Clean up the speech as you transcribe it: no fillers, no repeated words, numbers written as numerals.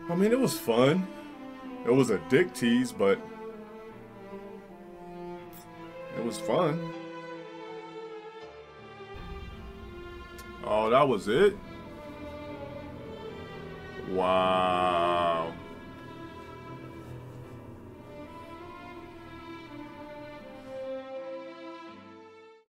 I mean, it was fun. It was a dick tease, but it was fun. Oh, that was it? Wow.